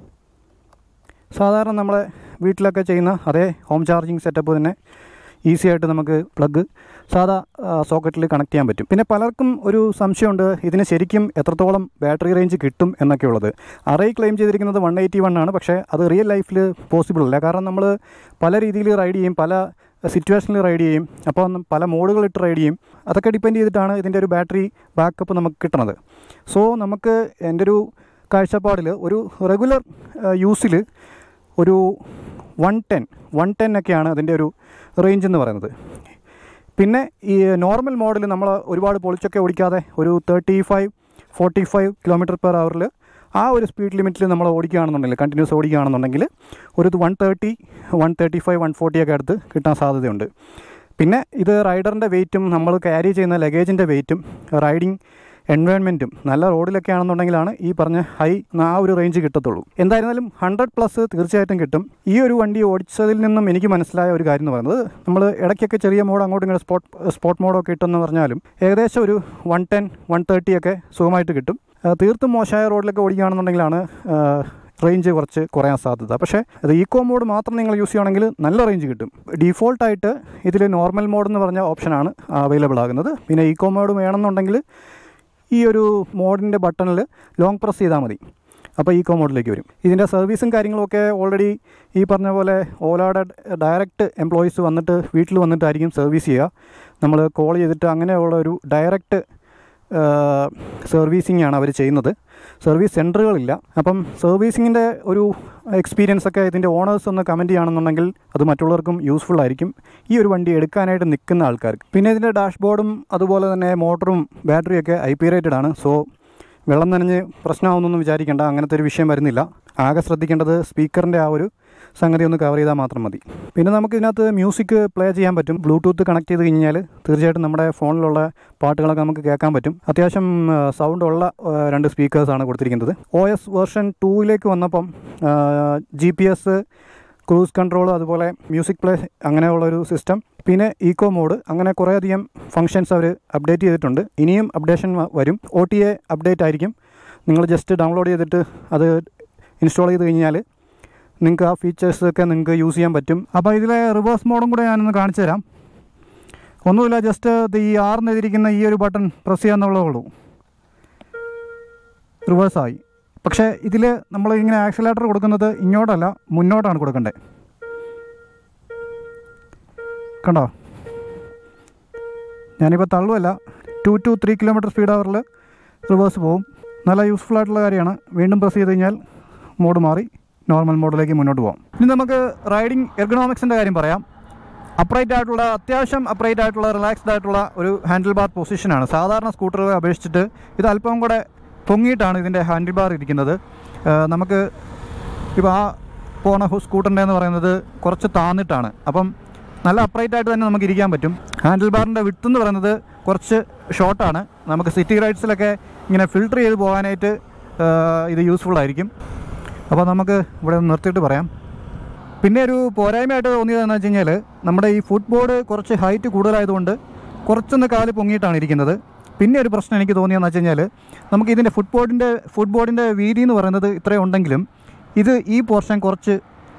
സാധാരണ നമ്മളെ വീട്ടിലൊക്കെ ചെയ്യുന്ന അതേ ഹോം ചാർജിങ് സെറ്റപ്പ് തന്നെ ഈസി ആയിട്ട് നമുക്ക് പ്ലഗ് സാധാ സോക്കറ്റിൽ കണക്ട് ചെയ്യാൻ പറ്റും. പിന്നെ പലർക്കും ഒരു സംശയമുണ്ട്, ഇതിന് ശരിക്കും എത്രത്തോളം ബാറ്ററി റേഞ്ച് കിട്ടും എന്നൊക്കെ ഉള്ളത്. അറേ ക്ലെയിം ചെയ്തിരിക്കുന്നത് 181 ആണ്. പക്ഷേ അത് റിയൽ ലൈഫിൽ പോസിബിൾ അല്ല. കാരണം നമ്മൾ പല രീതിയിൽ റൈഡ് ചെയ്യും, പല സിറ്റുവേഷനിൽ റൈഡ് ചെയ്യും, അപ്പോൾ പല മോഡുകളിട്ട് റൈഡ് ചെയ്യും. അതൊക്കെ ഡിപ്പെൻഡ് ചെയ്തിട്ടാണ് ഇതിൻ്റെ ഒരു ബാറ്ററി ബാക്കപ്പ് നമുക്ക് കിട്ടുന്നത്. സോ നമുക്ക് എൻ്റെ ഒരു കാഴ്ചപ്പാടിൽ ഒരു റെഗുലർ യൂസിൽ ഒരു 110 ഒക്കെയാണ് അതിൻ്റെ ഒരു റേഞ്ച് എന്ന് പറയുന്നത്. പിന്നെ ഈ നോർമൽ മോഡൽ നമ്മൾ ഒരുപാട് പൊളിച്ചൊക്കെ ഓടിക്കാതെ ഒരു 35-45 km/h ആ ഒരു സ്പീഡ് ലിമിറ്റിൽ നമ്മൾ ഓടിക്കുകയാണെന്നുണ്ടെങ്കിൽ, കണ്ടിന്യൂസ് ഓടിക്കുകയാണെന്നുണ്ടെങ്കിൽ ഒരു 130, 135, 140 ഒക്കെ അടുത്ത് കിട്ടാൻ സാധ്യതയുണ്ട്. പിന്നെ ഇത് റൈഡറിൻ്റെ വെയിറ്റും നമ്മൾ ക്യാരി ചെയ്യുന്ന ലഗേജിൻ്റെ വെയിറ്റും റൈഡിങ് എൻവയോൺമെൻറ്റും നല്ല റോഡിലൊക്കെ ആണെന്നുണ്ടെങ്കിലാണ് ഈ പറഞ്ഞ ആ ഒരു റേഞ്ച് കിട്ടത്തുള്ളൂ. എന്തായിരുന്നാലും 100+ തീർച്ചയായിട്ടും കിട്ടും. ഈ ഒരു വണ്ടി ഓടിച്ചതിൽ നിന്നും എനിക്ക് മനസ്സിലായ ഒരു കാര്യം എന്ന് പറയുന്നത്, നമ്മൾ ഇടയ്ക്കൊക്കെ ചെറിയ മോഡ് അങ്ങോട്ടും ഇങ്ങനെ സ്പോർട്ട് മോഡൊക്കെ കിട്ടുമെന്ന് പറഞ്ഞാലും ഏകദേശം ഒരു 110, 130 ഒക്കെ സുഖമായിട്ട് കിട്ടും. തീർത്തും മോശമായ റോഡിലൊക്കെ ഓടിക്കുകയാണെന്നുണ്ടെങ്കിലാണ് റേഞ്ച് കുറച്ച് കുറയാൻ സാധ്യത. പക്ഷേ അത് ഈക്കോ മോഡ് മാത്രം നിങ്ങൾ യൂസ് ചെയ്യുകയാണെങ്കിൽ നല്ല റേഞ്ച് കിട്ടും. ഡീഫോൾട്ടായിട്ട് ഇതിൽ നോർമൽ മോഡ് എന്ന് പറഞ്ഞ ഓപ്ഷനാണ് അവൈലബിൾ ആകുന്നത്. പിന്നെ ഈക്കോ മോഡ് വേണമെന്നുണ്ടെങ്കിൽ ഈ ഒരു മോഡിൻ്റെ ബട്ടണിൽ ലോങ് പ്രസ് ചെയ്താൽ മതി, അപ്പോൾ ഈക്കോ മോഡിലേക്ക് വരും. ഇതിൻ്റെ സർവീസും കാര്യങ്ങളൊക്കെ ഓൾറെഡി ഈ പറഞ്ഞ പോലെ ഓലയുടെ ഡയറക്റ്റ് എംപ്ലോയീസ് വന്നിട്ട് വീട്ടിൽ വന്നിട്ടായിരിക്കും സർവീസ് ചെയ്യുക. നമ്മൾ കോൾ ചെയ്തിട്ട് അങ്ങനെയുള്ള ഒരു ഡയറക്റ്റ് സർവീസിംഗ് ആണ് അവർ ചെയ്യുന്നത്. സർവീസ് സെൻറ്ററുകളില്ല. അപ്പം സർവീസിങ്ങിൻ്റെ ഒരു എക്സ്പീരിയൻസ് ഒക്കെ ഇതിൻ്റെ ഓണേഴ്സ് ഒന്ന് കമൻറ്റ് ചെയ്യുകയാണെന്നുണ്ടെങ്കിൽ അത് മറ്റുള്ളവർക്കും യൂസ്ഫുൾ ആയിരിക്കും, ഈ ഒരു വണ്ടി എടുക്കാനായിട്ട് നിൽക്കുന്ന ആൾക്കാർക്ക്. പിന്നെ ഇതിൻ്റെ ഡാഷ്ബോർഡും അതുപോലെ തന്നെ മോട്ടറും ബാറ്ററിയൊക്കെ IP rated ആണ്. സോ വെള്ളം നനഞ്ഞ് പ്രശ്നമാവുന്നൊന്നും വിചാരിക്കേണ്ട, അങ്ങനത്തെ ഒരു വിഷയം വരുന്നില്ല. ആകെ ശ്രദ്ധിക്കേണ്ടത് സ്പീക്കറിൻ്റെ ആ ഒരു സംഗതി ഒന്ന് കവർ ചെയ്താൽ മാത്രം മതി. പിന്നെ നമുക്ക് ഇതിനകത്ത് മ്യൂസിക് പ്ലേ ചെയ്യാൻ പറ്റും. ബ്ലൂടൂത്ത് കണക്ട് ചെയ്ത് കഴിഞ്ഞാൽ തീർച്ചയായിട്ടും നമ്മുടെ ഫോണിലുള്ള പാട്ടുകളൊക്കെ നമുക്ക് കേൾക്കാൻ പറ്റും. അത്യാവശ്യം സൗണ്ട് ഉള്ള 2 സ്പീക്കേഴ്സാണ് കൊടുത്തിരിക്കുന്നത്. OS വേർഷൻ 2 വന്നപ്പം GPS, ക്രൂസ് കൺട്രോൾ, അതുപോലെ മ്യൂസിക് പ്ലേ അങ്ങനെയുള്ളൊരു സിസ്റ്റം, പിന്നെ ഈക്കോ മോഡ്, അങ്ങനെ കുറേയധികം ഫങ്ഷൻസ് അവർ അപ്ഡേറ്റ് ചെയ്തിട്ടുണ്ട്. ഇനിയും അപ്ഡേഷൻ വരും. OTA അപ്ഡേറ്റ് ആയിരിക്കും. നിങ്ങൾ ജസ്റ്റ് ഡൗൺലോഡ് ചെയ്തിട്ട് അത് ഇൻസ്റ്റാൾ ചെയ്ത് കഴിഞ്ഞാൽ നിങ്ങൾക്ക് ആ ഫീച്ചേഴ്സൊക്കെ നിങ്ങൾക്ക് യൂസ് ചെയ്യാൻ പറ്റും. അപ്പോൾ ഇതിലെ റിവേഴ്സ് മോഡും കൂടെ ഞാനൊന്ന് കാണിച്ചു തരാം. ഒന്നുമില്ല, ജസ്റ്റ് ഈ ആർന്നെതിരിക്കുന്ന ഈ ഒരു ബട്ടൺ പ്രസ് ചെയ്യാന്നുള്ളതേ ഉള്ളൂ, റിവേഴ്സായി. പക്ഷേ ഇതിൽ നമ്മൾ ഇങ്ങനെ ആക്സിലേറ്റർ കൊടുക്കുന്നത് ഇങ്ങോട്ടല്ല, മുന്നോട്ടാണ് കൊടുക്കേണ്ടത്. കണ്ടോ, ഞാനിപ്പോൾ തള്ളുമല്ല, 2 to 3 കിലോമീറ്റർ സ്പീഡ്/ഹവറിൽ റിവേഴ്സ് പോവും. നല്ല യൂസ്ഫുൾ ആയിട്ടുള്ള കാര്യമാണ്. വീണ്ടും പ്രസ് ചെയ്ത് കഴിഞ്ഞാൽ മോഡ് മാറി നോർമൽ മോഡിലേക്ക് മുന്നോട്ട് പോകാം. ഇനി നമുക്ക് റൈഡിങ് എർഗണോമിക്സിൻ്റെ കാര്യം പറയാം. അത്യാവശ്യം അപ്രൈറ്റ് ആയിട്ടുള്ള റിലാക്സ്ഡ് ആയിട്ടുള്ള ഒരു ഹാൻഡിൽ ബാർ പൊസിഷനാണ്. സാധാരണ സ്കൂട്ടറുകളെ അപേക്ഷിച്ചിട്ട് ഇത് അല്പം കൂടെ പൊങ്ങിയിട്ടാണ് ഇതിൻ്റെ ഹാൻഡിൽ ബാർ ഇരിക്കുന്നത്. നമുക്ക് ഇപ്പോൾ ആ പോണ സ്കൂട്ടറിൻ്റെ എന്ന് പറയുന്നത് കുറച്ച് താന്നിട്ടാണ്. അപ്പം നല്ല അപ്രൈറ്റ് ആയിട്ട് തന്നെ നമുക്ക് ഇരിക്കാൻ പറ്റും. ഹാൻഡിൽ ബാറിൻ്റെ വിഡ്ത്ത് എന്ന് പറയുന്നത് കുറച്ച് ഷോർട്ടാണ്. നമുക്ക് സിറ്റി റൈഡ്സിലൊക്കെ ഇങ്ങനെ ഫിൽട്ടർ ചെയ്ത് പോകാനായിട്ട് ഇത് യൂസ്ഫുൾ ആയിരിക്കും. അപ്പോൾ നമുക്ക് ഇവിടെ നിർത്തിയിട്ട് പറയാം. പിന്നെ ഒരു പോരായ്മയായിട്ട് തോന്നിയതെന്ന് വെച്ച് കഴിഞ്ഞാൽ നമ്മുടെ ഈ ഫുട് ബോർഡ് കുറച്ച് ഹൈറ്റ് കൂടുതലായതുകൊണ്ട് കുറച്ചൊന്ന് കാല് പൊങ്ങിയിട്ടാണ് ഇരിക്കുന്നത്. പിന്നെ ഒരു പ്രശ്നം എനിക്ക് തോന്നിയെന്ന് വെച്ച് കഴിഞ്ഞാൽ നമുക്ക് ഇതിൻ്റെ ഫുട് ബോർഡിൻ്റെ വീതി എന്ന് പറയുന്നത് ഇത്രയും ഉണ്ടെങ്കിലും ഈ പോർഷൻ കുറച്ച്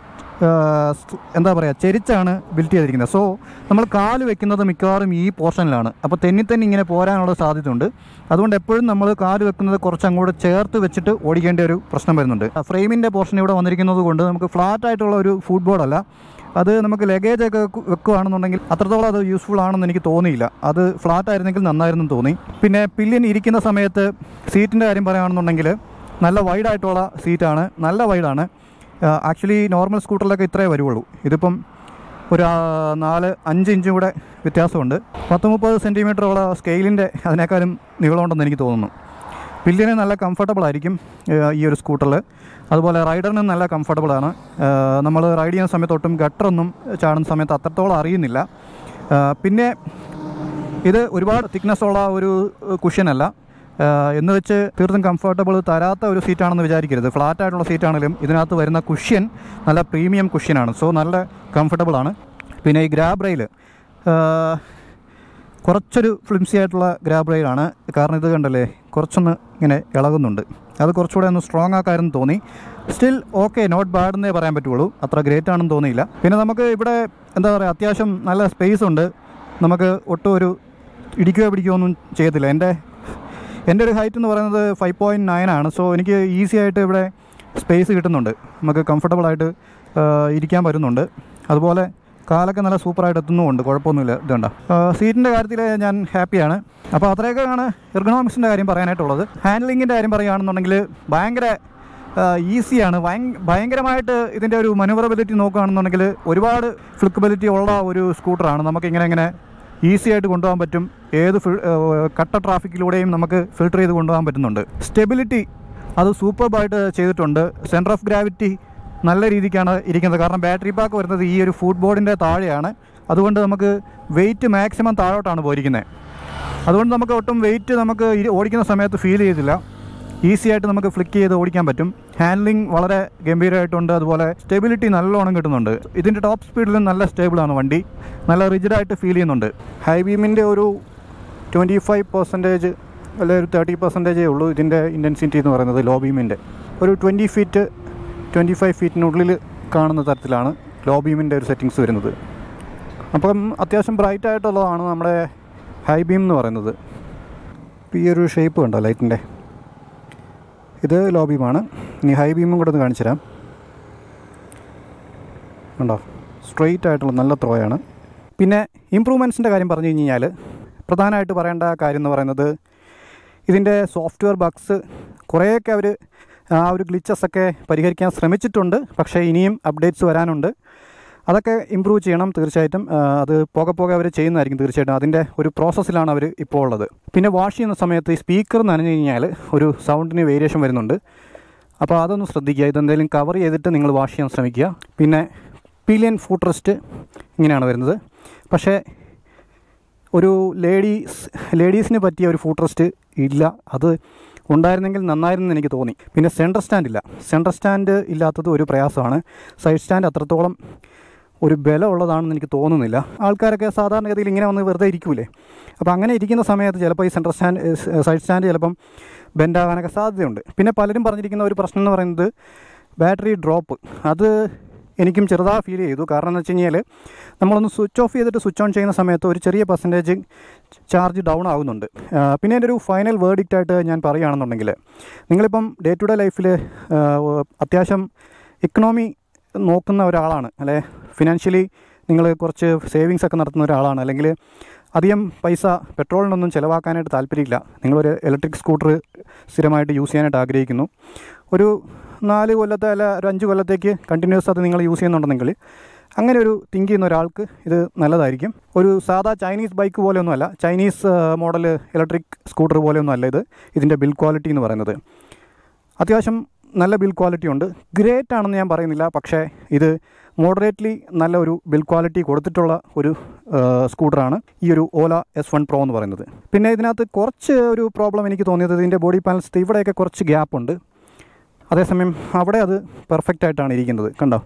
എന്താ പറയുക, ചെരിച്ചാണ് ബിൽറ്റ് ചെയ്തിരിക്കുന്നത്. സോ നമ്മൾ കാല് വെക്കുന്നത് മിക്കവാറും ഈ പോർഷനിലാണ്. അപ്പോൾ തെന്നി ഇങ്ങനെ പോരാനുള്ള സാധ്യതയുണ്ട്. അതുകൊണ്ട് എപ്പോഴും നമ്മൾ കാല് വെക്കുന്നത് കുറച്ച് അങ്ങോട്ട് ചേർത്ത് വെച്ചിട്ട് ഓടിക്കേണ്ട ഒരു പ്രശ്നം വരുന്നുണ്ട്. ഫ്രെയിമിൻ്റെ പോർഷൻ ഇവിടെ വന്നിരിക്കുന്നത് കൊണ്ട് നമുക്ക് ഫ്ലാറ്റ് ആയിട്ടുള്ള ഒരു ഫുട് ബോർഡല്ല. അത് നമുക്ക് ലഗേജൊക്കെ വെക്കുകയാണെന്നുണ്ടെങ്കിൽ അത്രത്തോളം അത് യൂസ്ഫുൾ ആണെന്ന് എനിക്ക് തോന്നിയില്ല. അത് ഫ്ലാറ്റ് ആയിരുന്നെങ്കിൽ നന്നായിരുന്നു തോന്നി. പിന്നെ പില്ലിയൻ ഇരിക്കുന്ന സമയത്ത് സീറ്റിൻ്റെ കാര്യം പറയുകയാണെന്നുണ്ടെങ്കിൽ നല്ല വൈഡായിട്ടുള്ള സീറ്റാണ്, നല്ല വൈഡാണ്. ആക്ച്വലി നോർമൽ സ്കൂട്ടറിലൊക്കെ ഇത്രയേ വരുള്ളൂ. ഇതിപ്പം ഒരു 4-5 ഇഞ്ചും കൂടെ വ്യത്യാസമുണ്ട്. 10-30 സെൻറ്റിമീറ്ററുള്ള സ്കെയിലിൻ്റെ അതിനേക്കാളും നീളമുണ്ടെന്ന് എനിക്ക് തോന്നുന്നു. പില്ലിന് നല്ല കംഫർട്ടബിൾ ആയിരിക്കും ഈ ഒരു സ്കൂട്ടറിൽ. അതുപോലെ റൈഡറിനും നല്ല കംഫർട്ടബിളാണ്. നമ്മൾ റൈഡ് ചെയ്യുന്ന സമയത്ത് ഒട്ടും ഗട്ടറൊന്നും ചാടുന്ന സമയത്ത് അത്രത്തോളം അറിയുന്നില്ല. പിന്നെ ഇത് ഒരുപാട് തിക്നെസ്സുള്ള ഒരു കുഷ്യനല്ല. എന്ന് വെച്ച് തീർത്തും കംഫർട്ടബിൾ തരാത്ത ഒരു സീറ്റാണെന്ന് വിചാരിക്കരുത്. ഫ്ലാറ്റ് ആയിട്ടുള്ള സീറ്റാണെങ്കിലും ഇതിനകത്ത് വരുന്ന കുഷ്യൻ നല്ല പ്രീമിയം കുഷ്യനാണ്. സോ നല്ല കംഫർട്ടബിളാണ്. പിന്നെ ഈ ഗ്രാബ് റെയിൽ കുറച്ചൊരു ഫ്ലിംസി ആയിട്ടുള്ള ഗ്രാബ് റെയിലാണ്. കാരണം ഇത് കണ്ടല്ലേ, കുറച്ചൊന്ന് ഇങ്ങനെ ഇളകുന്നുണ്ട്. അത് കുറച്ചുകൂടെ ഒന്ന് സ്ട്രോങ് ആക്കാമെന്ന് തോന്നി. സ്റ്റിൽ ഓക്കെ, നോട്ട് ബാഡ് എന്നേ പറയാൻ പറ്റുള്ളൂ. അത്ര ഗ്രേറ്റ് ആണെന്ന് തോന്നിയില്ല. പിന്നെ നമുക്ക് ഇവിടെ എന്താ പറയുക, അത്യാവശ്യം നല്ല സ്പേസ് ഉണ്ട്. നമുക്ക് ഒട്ടും ഒരു ഇടിക്കുകയോ പിടിക്കുകയോ ഒന്നും ചെയ്തില്ല. എൻ്റെ ഒരു ഹൈറ്റ് എന്ന് പറയുന്നത് 5.9 ആണ്. സോ എനിക്ക് ഈസി ആയിട്ട് ഇവിടെ സ്പേസ് കിട്ടുന്നുണ്ട്. നമുക്ക് കംഫർട്ടബിളായിട്ട് ഇരിക്കാൻ പറ്റുന്നുണ്ട്. അതുപോലെ കാലൊക്കെ നല്ല സൂപ്പറായിട്ട് എത്തുന്നുമുണ്ട്, കുഴപ്പമൊന്നുമില്ല. ഇതുണ്ട് സീറ്റിൻ്റെ കാര്യത്തിൽ ഞാൻ ഹാപ്പിയാണ്. അപ്പോൾ അത്രയൊക്കെയാണ് എർഗണോമിക്സിൻ്റെ കാര്യം പറയാനായിട്ടുള്ളത്. ഹാൻഡ്ലിങ്ങിൻ്റെ കാര്യം പറയുകയാണെന്നുണ്ടെങ്കിൽ ഭയങ്കര ഈസിയാണ്. ഭയങ്കരമായിട്ട് ഇതിൻ്റെ ഒരു മനോവറബിലിറ്റി നോക്കുകയാണെന്നുണ്ടെങ്കിൽ ഒരുപാട് ഫ്ലെക്സിബിലിറ്റി ഉള്ള ഒരു സ്കൂട്ടറാണ്. നമുക്കിങ്ങനെ ഈസി ആയിട്ട് കൊണ്ടുപോകാൻ പറ്റും. ഏത് കട്ട ട്രാഫിക്കിലൂടെയും നമുക്ക് ഫിൽട്ടർ ചെയ്ത് കൊണ്ടുപോകാൻ പറ്റുന്നുണ്ട്. സ്റ്റെബിലിറ്റി അത് സൂപ്പർബായിട്ട് ചെയ്തിട്ടുണ്ട്. സെൻറ്റർ ഓഫ് ഗ്രാവിറ്റി നല്ല രീതിക്കാണ് ഇരിക്കുന്നത്. കാരണം ബാറ്ററി പാക്ക് വരുന്നത് ഈ ഒരു ഫുട് ബോർഡിൻ്റെ താഴെയാണ്. അതുകൊണ്ട് നമുക്ക് വെയിറ്റ് മാക്സിമം താഴോട്ടാണ് പോയിരിക്കുന്നത്. അതുകൊണ്ട് നമുക്ക് ഒട്ടും വെയിറ്റ് നമുക്ക് ഓടിക്കുന്ന സമയത്ത് ഫീൽ ചെയ്തില്ല. ഈസി ആയിട്ട് നമുക്ക് ഫ്ലിക്ക് ചെയ്ത് ഓടിക്കാൻ പറ്റും. ഹാൻഡ്ലിങ് വളരെ ഗംഭീരമായിട്ടുണ്ട്. അതുപോലെ സ്റ്റെബിലിറ്റി നല്ലോണം കിട്ടുന്നുണ്ട്. ഇതിൻ്റെ ടോപ്പ് സ്പീഡിലും നല്ല സ്റ്റേബിളാണ് വണ്ടി. നല്ല റിജിഡായിട്ട് ഫീൽ ചെയ്യുന്നുണ്ട്. ഹൈ ബീമിൻ്റെ ഒരു 25% അല്ലെങ്കിൽ ഒരു 30% ഉള്ളൂ ഇതിൻ്റെ ഇൻറ്റൻസിറ്റി എന്ന് പറയുന്നത്. ലോ ബീമിൻ്റെ ഒരു 25 ഫീറ്റിനുള്ളിൽ കാണുന്ന തരത്തിലാണ് ലോ ബീമിൻ്റെ ഒരു സെറ്റിങ്സ് വരുന്നത്. അപ്പം അത്യാവശ്യം ബ്രൈറ്റ് ആയിട്ടുള്ളതാണ് നമ്മുടെ ഹൈ ബീം എന്ന് പറയുന്നത്. ഈ ഒരു ഷേപ്പ് കണ്ടോ ലൈറ്റിൻ്റെ, ഇത് ലോ ബീമാണ്. ഇനി ഹൈ ബീമും കൂടെ ഒന്ന് കാണിച്ചു തരാം. ഉണ്ടോ, സ്ട്രെയിറ്റ് ആയിട്ടുള്ള നല്ല ത്രോയാണ്. പിന്നെ ഇമ്പ്രൂവ്മെൻറ്റ്സിൻ്റെ കാര്യം പറഞ്ഞു കഴിഞ്ഞാൽ പ്രധാനമായിട്ട് പറയേണ്ട കാര്യം എന്ന് പറയുന്നത് ഇതിൻ്റെ സോഫ്റ്റ്വെയർ ബഗ്സ് കുറേയൊക്കെ അവർ ആ ഒരു ഗ്ലിച്ചസൊക്കെ പരിഹരിക്കാൻ ശ്രമിച്ചിട്ടുണ്ട്. പക്ഷേ ഇനിയും അപ്ഡേറ്റ്സ് വരാനുണ്ട്. അതൊക്കെ ഇമ്പ്രൂവ് ചെയ്യണം തീർച്ചയായിട്ടും. അത് പോകെ അവർ ചെയ്യുന്നതായിരിക്കും തീർച്ചയായിട്ടും. അതിൻ്റെ ഒരു പ്രോസസ്സിലാണ് അവർ ഇപ്പോൾ ഉള്ളത്. പിന്നെ വാഷ് ചെയ്യുന്ന സമയത്ത് ഈ സ്പീക്കർ നനഞ്ഞു കഴിഞ്ഞാൽ ഒരു സൗണ്ടിന് വേരിയേഷൻ വരുന്നുണ്ട്. അപ്പോൾ അതൊന്ന് ശ്രദ്ധിക്കുക. ഇതെന്തെങ്കിലും കവർ ചെയ്തിട്ട് നിങ്ങൾ വാഷ് ചെയ്യാൻ ശ്രമിക്കുക. പിന്നെ പിലിയൻ ഫുട്ട് റെസ്റ്റ് ഇങ്ങനെയാണ് വരുന്നത്. പക്ഷേ ഒരു ലേഡീസിന് പറ്റിയ ഒരു ഫുട്ട് റെസ്റ്റ് ഇല്ല. അത് ഉണ്ടായിരുന്നെങ്കിൽ നന്നായിരുന്നെന്ന് എനിക്ക് തോന്നി. പിന്നെ സെൻറ്റർ സ്റ്റാൻഡ് ഇല്ലാത്തത് ഒരു പ്രയാസമാണ്. സൈഡ് സ്റ്റാൻഡ് അത്രത്തോളം ഒരു ബലം ഉള്ളതാണെന്ന് എനിക്ക് തോന്നുന്നില്ല. ആൾക്കാരൊക്കെ സാധാരണഗതിയിൽ ഇങ്ങനെ വന്ന് വെറുതെ ഇരിക്കൂലേ, അപ്പോൾ അങ്ങനെ ഇരിക്കുന്ന സമയത്ത് ചിലപ്പോൾ ഈ സൈഡ് സ്റ്റാൻഡ് ചിലപ്പം ബെൻഡാകാനൊക്കെ സാധ്യതയുണ്ട്. പിന്നെ പലരും പറഞ്ഞിരിക്കുന്ന ഒരു പ്രശ്നം എന്ന് പറയുന്നത് ബാറ്ററി ഡ്രോപ്പ്. അത് എനിക്കും ചെറുതായി ഫീൽ ചെയ്തു. കാരണം എന്ന് വെച്ച് കഴിഞ്ഞാൽ നമ്മളൊന്ന് സ്വിച്ച് ഓഫ് ചെയ്തിട്ട് സ്വിച്ച് ഓൺ ചെയ്യുന്ന സമയത്ത് ഒരു ചെറിയ പെർസെൻറ്റേജ് ചാർജ് ഡൗൺ ആകുന്നുണ്ട്. പിന്നെ എൻ്റെ ഒരു ഫൈനൽ വേർഡിക്റ്റായിട്ട് ഞാൻ പറയുകയാണെന്നുണ്ടെങ്കിൽ, നിങ്ങളിപ്പം ഡേ ടു ഡേ ലൈഫിൽ അത്യാവശ്യം ഇക്കണോമി നോക്കുന്ന ഒരാളാണ്, അല്ലെ ഫിനാൻഷ്യലി നിങ്ങൾ കുറച്ച് സേവിങ്സ് ഒക്കെ നടത്തുന്ന ഒരാളാണ്, അല്ലെങ്കിൽ അധികം പൈസ പെട്രോളിനൊന്നും ചിലവാക്കാനായിട്ട് താല്പര്യമില്ല, നിങ്ങളൊരു ഇലക്ട്രിക് സ്കൂട്ടർ സ്ഥിരമായിട്ട് യൂസ് ചെയ്യാനായിട്ട് ആഗ്രഹിക്കുന്നു, ഒരു 4 കൊല്ലത്തെ അല്ല ഒരു 5 കൊല്ലത്തേക്ക് കണ്ടിന്യൂസ് അത് നിങ്ങൾ യൂസ് ചെയ്യുന്നുണ്ടെങ്കിൽ അങ്ങനെ ഒരു തിങ്ക് ചെയ്യുന്ന ഒരാൾക്ക് ഇത് നല്ലതായിരിക്കും. ഒരു സാധാ ചൈനീസ് ബൈക്ക് പോലെയൊന്നുമല്ല, ചൈനീസ് മോഡൽ ഇലക്ട്രിക് സ്കൂട്ടർ പോലെയൊന്നുമല്ല ഇതിൻ്റെ ബിൽഡ് ക്വാളിറ്റി എന്ന് പറയുന്നത്. അത്യാവശ്യം നല്ല ബിൽഡ് ക്വാളിറ്റി ഉണ്ട്. ഗ്രേറ്റ് ആണെന്ന് ഞാൻ പറയുന്നില്ല, പക്ഷേ ഇത് മോഡറേറ്റ്ലി നല്ല ഒരു ബിൽഡ് ക്വാളിറ്റി കൊടുത്തിട്ടുള്ള ഒരു സ്കൂട്ടറാണ് ഈ ഒരു ഓല S1 Pro എന്ന് പറയുന്നത്. പിന്നെ ഇതിനകത്ത് കുറച്ച് ഒരു പ്രോബ്ലം എനിക്ക് തോന്നിയത് ഇതിൻ്റെ ബോഡി പാനൽസ് ഇവിടെയൊക്കെ കുറച്ച് ഗ്യാപ്പുണ്ട്. അതേസമയം അവിടെ അത് പെർഫെക്റ്റ് ആയിട്ടാണ് ഇരിക്കുന്നത്, കണ്ടോ.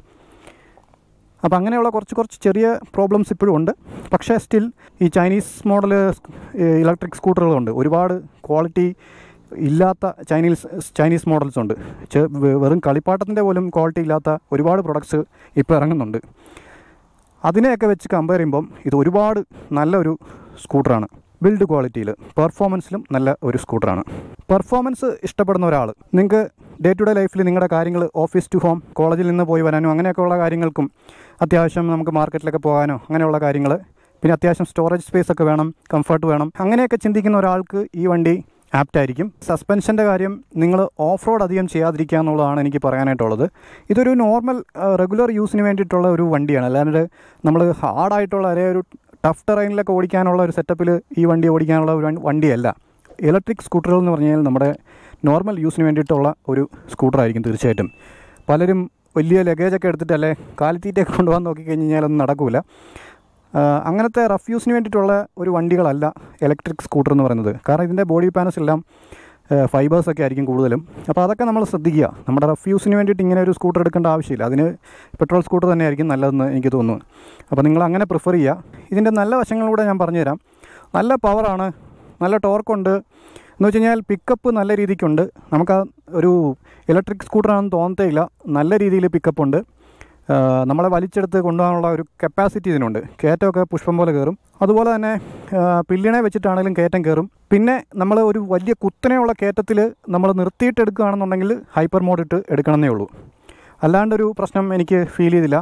അപ്പോൾ അങ്ങനെയുള്ള കുറച്ച് ചെറിയ പ്രോബ്ലംസ് ഇപ്പോഴും ഉണ്ട്. പക്ഷേ സ്റ്റിൽ ഈ ചൈനീസ് മോഡൽ ഇലക്ട്രിക് സ്കൂട്ടറുകളുണ്ട്, ഒരുപാട് ക്വാളിറ്റി ഇല്ലാത്ത ചൈനീസ് മോഡൽസ് ഉണ്ട്. വെറും കളിപ്പാട്ടത്തിൻ്റെ പോലും ക്വാളിറ്റി ഇല്ലാത്ത ഒരുപാട് പ്രൊഡക്ട്സ് ഇപ്പോൾ ഇറങ്ങുന്നുണ്ട്. അതിനെയൊക്കെ വെച്ച് കമ്പയർ ചെയ്യുമ്പം ഇത് ഒരുപാട് നല്ലൊരു സ്കൂട്ടറാണ്. ബിൽഡ് ക്വാളിറ്റിയിൽ പെർഫോമൻസിലും നല്ല ഒരു സ്കൂട്ടറാണ്. പെർഫോമൻസ് ഇഷ്ടപ്പെടുന്ന ഒരാൾ, നിങ്ങൾക്ക് ഡേ ടു ഡേ ലൈഫിൽ നിങ്ങളുടെ കാര്യങ്ങൾ ഓഫീസ് ടു ഹോം, കോളേജിൽ നിന്ന് പോയി വരാനോ അങ്ങനെയൊക്കെയുള്ള കാര്യങ്ങൾക്കും, അത്യാവശ്യം നമുക്ക് മാർക്കറ്റിലൊക്കെ പോകാനോ അങ്ങനെയുള്ള കാര്യങ്ങൾ, പിന്നെ അത്യാവശ്യം സ്റ്റോറേജ് സ്പേസ് ഒക്കെ വേണം, കംഫർട്ട് വേണം, അങ്ങനെയൊക്കെ ചിന്തിക്കുന്ന ഒരാൾക്ക് ഈ വണ്ടി ആപ്റ്റായിരിക്കും. സസ്പെൻഷൻ്റെ കാര്യം നിങ്ങൾ ഓഫ് റോഡ് അധികം ചെയ്യാതിരിക്കുക എന്നുള്ളതാണ് എനിക്ക് പറയാനായിട്ടുള്ളത്. ഇതൊരു നോർമൽ റെഗുലർ യൂസിന് വേണ്ടിയിട്ടുള്ള ഒരു വണ്ടിയാണ്, അല്ലാണ്ട് നമ്മൾ ഹാർഡായിട്ടുള്ള അല്ലെങ്കിൽ ഒരു ടഫ് ടെറൈനിലൊക്കെ ഓടിക്കാനുള്ള ഒരു സെറ്റപ്പിൽ ഈ വണ്ടി ഓടിക്കാനുള്ള ഒരു വണ്ടിയല്ല. ഇലക്ട്രിക് സ്കൂട്ടറുകൾ എന്ന് പറഞ്ഞാൽ നമ്മുടെ നോർമൽ യൂസിന് വേണ്ടിയിട്ടുള്ള ഒരു സ്കൂട്ടറായിരിക്കും തീർച്ചയായിട്ടും. പലരും വലിയ ലഗേജൊക്കെ എടുത്തിട്ട് അല്ലെ കാലിത്തീറ്റയൊക്കെ കൊണ്ടുപോകാൻ നോക്കിക്കഴിഞ്ഞാലൊന്നും നടക്കില്ല. അങ്ങനത്തെ റഫ് യൂസിന് വേണ്ടിയിട്ടുള്ള ഒരു വണ്ടികളല്ല ഇലക്ട്രിക് സ്കൂട്ടർ എന്ന് പറയുന്നത്. കാരണം ഇതിൻ്റെ ബോഡി പാനൽസ് എല്ലാം ഫൈബേഴ്സൊക്കെ ആയിരിക്കും കൂടുതലും. അപ്പോൾ അതൊക്കെ നമ്മൾ ശ്രദ്ധിക്കുക. നമ്മുടെ റഫ് യൂസിന് വേണ്ടിയിട്ട് ഇങ്ങനെ ഒരു സ്കൂട്ടർ എടുക്കേണ്ട ആവശ്യമില്ല. അതിന് പെട്രോൾ സ്കൂട്ടർ തന്നെയായിരിക്കും നല്ലതെന്ന് എനിക്ക് തോന്നുന്നു. അപ്പോൾ നിങ്ങൾ അങ്ങനെ പ്രിഫർ ചെയ്യുക. ഇതിൻ്റെ നല്ല വശങ്ങളൂടെ ഞാൻ പറഞ്ഞുതരാം. നല്ല പവറാണ്, നല്ല ടോർക്കുണ്ട്. എന്ന് വെച്ച് കഴിഞ്ഞാൽ പിക്കപ്പ് നല്ല രീതിക്കുണ്ട്. നമുക്ക് ഒരു ഇലക്ട്രിക് സ്കൂട്ടറാണെന്ന് തോന്നത്തേയില്ല, നല്ല രീതിയിൽ പിക്കപ്പുണ്ട്. നമ്മളെ വലിച്ചെടുത്ത് കൊണ്ടുപോകാനുള്ള ഒരു കപ്പാസിറ്റി ഇതിനുണ്ട്. കയറ്റമൊക്കെ പുഷ്പം പോലെ കയറും. അതുപോലെ തന്നെ പില്ലിനെ വെച്ചിട്ടാണെങ്കിലും കയറ്റം കയറും. പിന്നെ നമ്മൾ ഒരു വലിയ കുത്തനെയുള്ള കയറ്റത്തിൽ നമ്മൾ നിർത്തിയിട്ട് എടുക്കുകയാണെന്നുണ്ടെങ്കിൽ ഹൈപ്പർ മോഡ് ഇട്ട് എടുക്കണമെന്നേ ഉള്ളൂ. അല്ലാണ്ടൊരു പ്രശ്നം എനിക്ക് ഫീൽ ചെയ്തില്ല.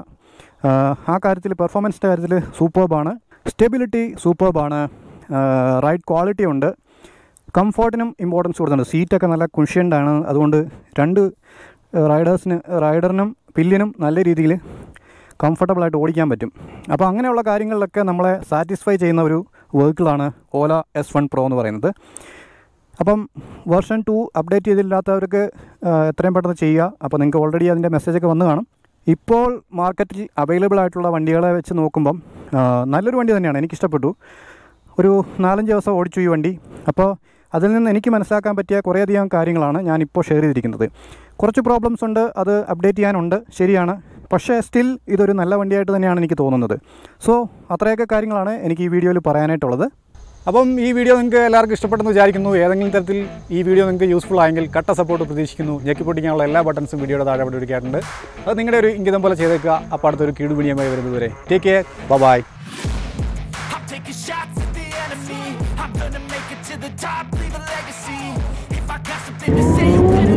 ആ കാര്യത്തിൽ പെർഫോമൻസിൻ്റെ കാര്യത്തിൽ സൂപ്പർബാണ്. സ്റ്റെബിലിറ്റി സൂപ്പർബാണ്. റൈഡ് ക്വാളിറ്റി ഉണ്ട്. കംഫർട്ടിനും ഇമ്പോർട്ടൻസ് കൊടുക്കുന്നുണ്ട്. സീറ്റൊക്കെ നല്ല കുഷ്യൻ്റാണ്. അതുകൊണ്ട് രണ്ട് റൈഡറിനും പില്ലിനും നല്ല രീതിയിൽ കംഫർട്ടബിളായിട്ട് ഓടിക്കാൻ പറ്റും. അപ്പോൾ അങ്ങനെയുള്ള കാര്യങ്ങളിലൊക്കെ നമ്മളെ സാറ്റിസ്ഫൈ ചെയ്യുന്ന ഒരു വെഹിക്കിളാണ് ഓല S1 Pro എന്ന് പറയുന്നത്. അപ്പം വേർഷൻ 2 അപ്ഡേറ്റ് ചെയ്തില്ലാത്തവർക്ക് എത്രയും പെട്ടെന്ന് ചെയ്യുക. അപ്പോൾ നിങ്ങൾക്ക് ഓൾറെഡി അതിൻ്റെ മെസ്സേജൊക്കെ വന്ന് കാണും. ഇപ്പോൾ മാർക്കറ്റിൽ അവൈലബിൾ ആയിട്ടുള്ള വണ്ടികളെ വെച്ച് നോക്കുമ്പം നല്ലൊരു വണ്ടി തന്നെയാണ്. എനിക്കിഷ്ടപ്പെട്ടു. ഒരു 4-5 ദിവസം ഓടിച്ചു ഈ വണ്ടി. അപ്പോൾ അതിൽ നിന്ന് എനിക്ക് മനസ്സിലാക്കാൻ പറ്റിയ കുറേയധികം കാര്യങ്ങളാണ് ഞാനിപ്പോൾ ഷെയർ ചെയ്തിരിക്കുന്നത്. കുറച്ച് പ്രോബ്ലംസ് ഉണ്ട്, അത് അപ്ഡേറ്റ് ചെയ്യാനുണ്ട്, ശരിയാണ്. പക്ഷേ സ്റ്റിൽ ഇതൊരു നല്ല വണ്ടിയായിട്ട് തന്നെയാണ് എനിക്ക് തോന്നുന്നത്. സോ അത്രയൊക്കെ കാര്യങ്ങളാണ് എനിക്ക് ഈ വീഡിയോയിൽ പറയാനായിട്ടുള്ളത്. അപ്പം ഈ വീഡിയോ നിങ്ങൾക്ക് എല്ലാവർക്കും ഇഷ്ടപ്പെട്ടെന്ന് വിചാരിക്കുന്നു. ഏതെങ്കിലും തരത്തിൽ ഈ വീഡിയോ നിങ്ങൾക്ക് യൂസ്ഫുൾ ആയെങ്കിൽ കട്ട സപ്പോർട്ട് പ്രതീക്ഷിക്കുന്നു. ഞെക്കിപ്പൊട്ടിക്കാനുള്ള എല്ലാ ബട്ടൺസും വീഡിയോയുടെ താഴെ അവിടെ ഒരുക്കാറുണ്ട്. അത് നിങ്ങളുടെ ഒരു ഇംഗിതം പോലെ ചെയ്തേക്കുക. അപ്പോൾ അടുത്തൊരു കീടുപിടിയുമായി വരുന്നതുവരെ take care, bye. I'm gonna make it to the top, leave a legacy. If I got something to say, you better